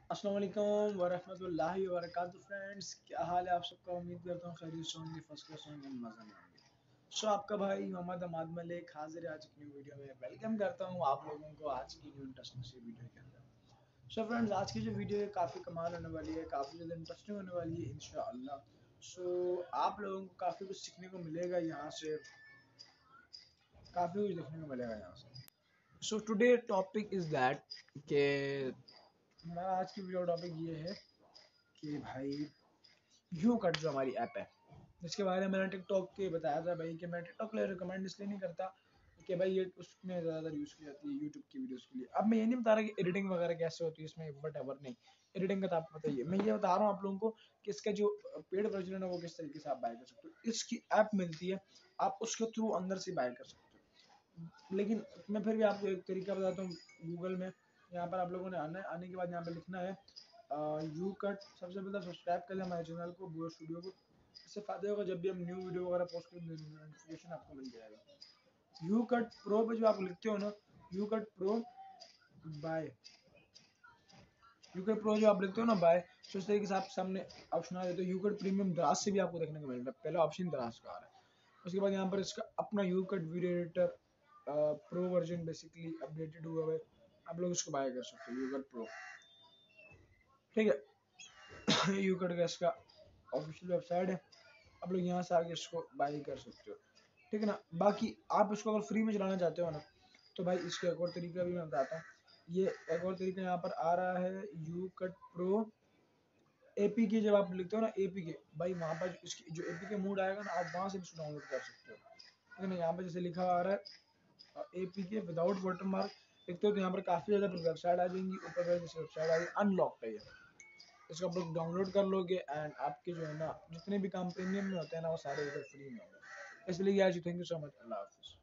अस्सलाम वालेकुम वरहमतुल्लाहि वबरकातुहू। फ्रेंड्स, क्या हाल है आप सबका? उम्मीद करता हूँ खैरियत से होंगे, फर्स्ट क्लास होंगे, मज़े में होंगे। आपका भाई मोहम्मद अमाद मलिक हाजिर है आज की न्यू वीडियो में। वेलकम करता हूँ आप लोगों को आज की न्यू इंटरेस्टिंग सी वीडियो के अंदर। फ्रेंड्स, आज की जो वीडियो है काफ़ी कमाल होने वाली है, काफ़ी ज़्यादा इंटरेस्टिंग होने वाली है इंशाअल्लाह। आप लोगों को काफ़ी कुछ सीखने को मिलेगा यहाँ से, काफ़ी कुछ देखने को मिलेगा यहाँ से। टुडे टॉपिक इज़ दैट के हमारा आज की वीडियो टॉपिक ये है कि भाई यू कट जो हमारी ऐप है, जिसके बारे में मैंने टिकटॉक के बताया था भाई कि मैं टिकटॉक के लिए रिकमेंड इसलिए नहीं करता कि भाई ये उसमें ज़्यादा यूज़ की जाती है यूट्यूब की वीडियोस के लिए। अब मैं ये नहीं बता रहा कि एडिटिंग वगैरह कैसे होती है इसमें, वट एवर, नहीं, एडिटिंग का तो आपको पता ही है। मैं ये बता रहा हूँ आप लोगों को कि इसका जो पेड वर्जन है वो किस तरीके से आप बाय कर सकते हो। इसकी ऐप मिलती है, आप उसके थ्रू अंदर से बाय कर सकते हो। लेकिन मैं फिर भी आपको एक तरीका बताता हूँ। गूगल में यहाँ पर आप लोगों ने आना है, आने के बाद यहाँ पर लिखना है यू कट। सबसे पहले सब्सक्राइब कर लें हमारे चैनल को, बूयो स्टूडियो को। इससे फायदा होगा, जब भी हम न्यू वीडियो वगैरह पोस्ट करेंगे नोटिफिकेशन आपको मिल जाएगा। यू कट प्रो पे जो आप लिखते हो ना, YouCut pro by, YouCut pro जो आप लिखते हो ना बाय, तो इस तरीके से आप सामने ऑप्शन आ जाते हो। यू कट प्रीमियम दराज से भी आपको देखने को मिल रहा है, पहला ऑप्शन दराज का आ रहा है। उसके बाद यहाँ पर इसका अपना YouCut video editor pro version basically updated हुआ है, आप लोग इसको बाय कर सकते हो यू कट प्रो, ठीक है। यू कट का इसका ऑफिशियल वेबसाइट है, आप लोग यहाँ से आके इसको बाय कर सकते हो, ठीक है ना। बाकी आप इसको अगर फ्री में चलाना चाहते हो ना, तो भाई इसका एक और तरीका भी मैं बताता हूँ। ये एक और तरीका यहाँ पर आ रहा है, यू कट प्रो एपीके। जब आप लिखते हो ना एपीके, भाई वहाँ पर इसकी जो एपीके मोड आएगा ना, आप वहाँ से इसको डाउनलोड कर सकते हो, ठीक है ना। यहाँ पर जैसे लिखा हुआ आ रहा है एपीके विदाउट वाटरमार्क लिखते हो, तो यहाँ पर काफ़ी ज़्यादा वेबसाइट आ जाएंगी। ऊपर जैसे वेबसाइट आ रही है अनलॉक है, इसको आप लोग डाउनलोड कर लोगे एंड आपके जो है ना जितने भी काम प्रीमियम में होते हैं ना, वो सारे इधर फ्री में होंगे। इसलिए आज थैंक यू सो मच, अल्लाह हाफिज़।